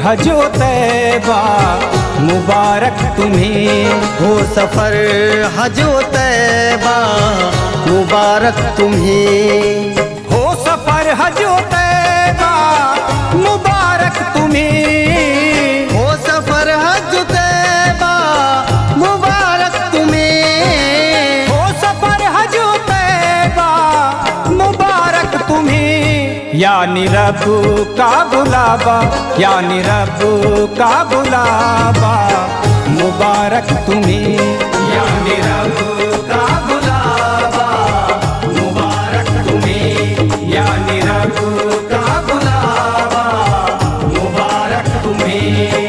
हजो तैबा मुबारक तुम्हें। हो सफर हजो तैबा मुबारक तुम्हें। हो सफर हजो तैबा मुबारक तुम्हें। हो सफर हज तैबा मुबारक तुम्हें। हो सफर हजो तैबा मुबारक तुम्हें। यानी रब का बुलावा, यानी रब का बुलावा मुबारक तुम्हें। यानी रब का बुलावा मुबारक तुम्हें। यानी रब का बुलावा मुबारक तुम्हें।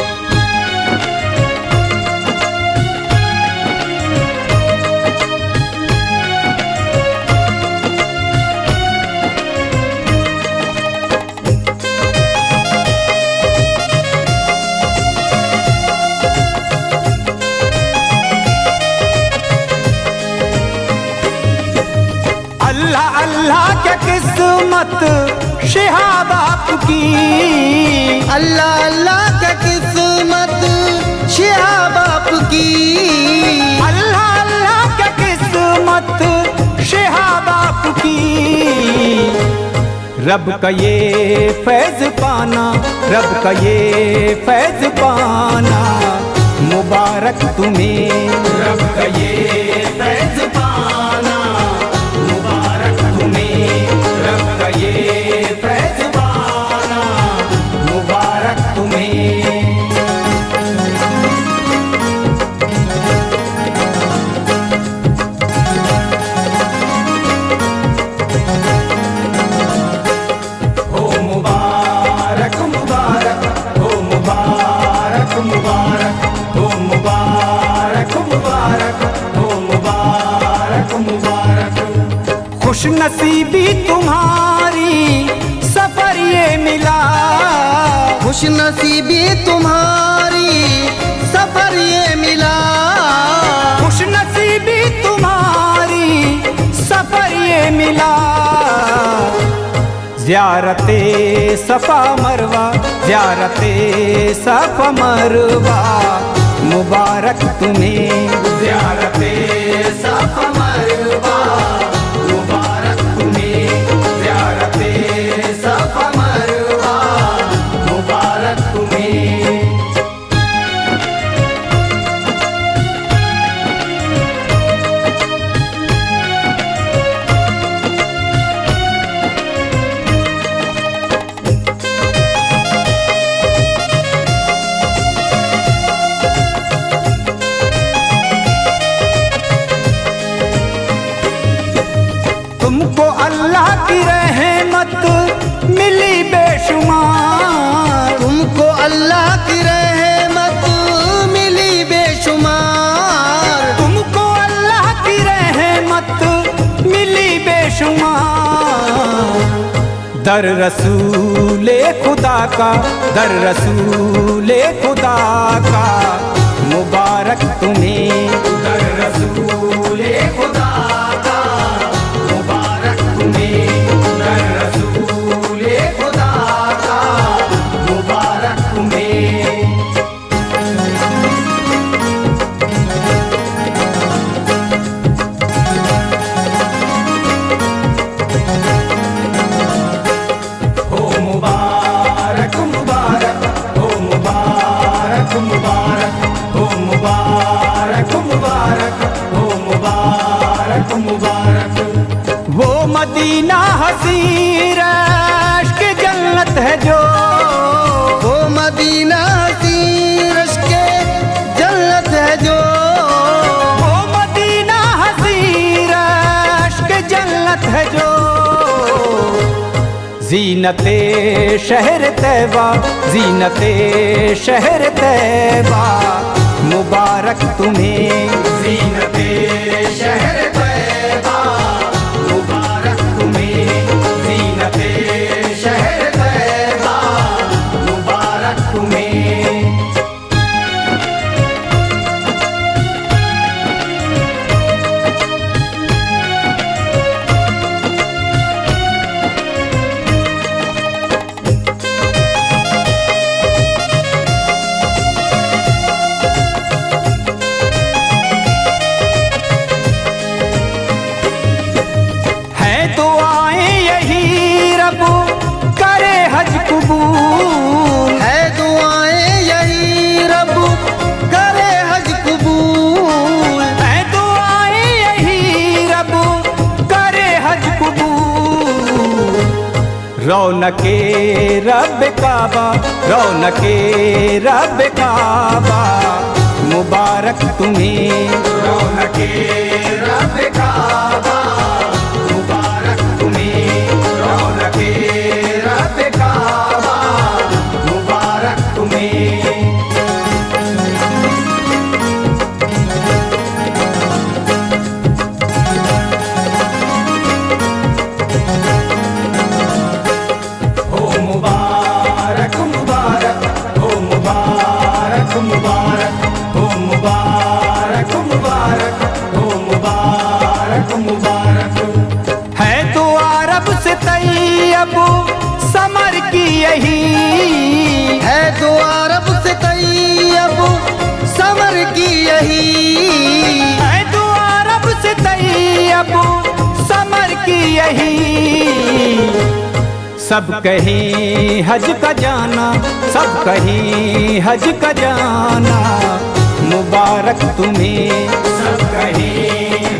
अल्लाह क्या किस्मत शिहाब आपकी। अल्लाह अल्लाह क्या किस्मत शिहाब आपकी। अल्लाह अल्लाह क्या किस्मत शिहाब आपकी। रब का ये फैज पाना, रब का ये फैज पाना मुबारक तुम्हें। रब का ये फैज पाना मुबारक तुम्हें। रब का ये फैज पाना मुबारक तुम्हें। हो मुबारक मुबारक, हो मुबारक मुबारक, हो मुबारक मुबारक, हो मुबारक मुबारक। खुश नसीबी तुम्हारी सफर ये मिला। खुश नसीबी तुम्हारी सफर ये मिला। खुश नसीबी तुम्हारी सफर ये मिला। ज़ियारते सफा मरवा, ज़ियारते सफा मरवा मुबारक तुम्हें। ज़ियारते सफा मरवा मुबारक तुम्हें। ज़ियारते सफा मरवा मुबारक तुम्हें। तुमको अल्लाह की रहमत मिली बेशुमार। तुमको अल्लाह की रहमत मिली बेशुमार। तुमको अल्लाह की रहमत मिली बेशुमार। दर रसूले खुदा का, दर रसूले खुदा का मुबारक तुम्हें। दर रसूले खुदा का मुबारक तुम्हें। दर रसूले खुदा का मुबारक तुम्हें। हो मुबारक मुबारक, हो मुबारक मुबारक, हो मुबारक मुबारक, हो मुबारक मुबारक। वो मदीना हसीर के जन्नत है जो। वो मदीना हसीर के जन्नत है जो। वो मदीना हसीर के जन्नत है जो। ज़ीनते शहर तैबा, ज़ीनते शहर तैबा मुबारक तुम्हें। ज़ीनते शहर तैबा मुबारक तुम्हें। ज़ीनते शहर तैबा मुबारक तुम्हें। रौनके रब काबा, रौनके रब काबा, मुबारक तुम्हें। रौनके रब काबा, मुबारक तुम्हें। रौनके रब काबा, मुबारक तुम्हें। मुबारक मुबारक हो मुबारक मुबारक हो मुबारक मुबारक हो मुबारक मुबारक। है तो अरब से तैयब समर की यही, है तो अरब से तैयब समर की यही, है तो अरब से तैयब समर की यही। सब कहीं हज का जाना, सब कहीं हज का जाना, मुबारक तुम्हें। सब कहीं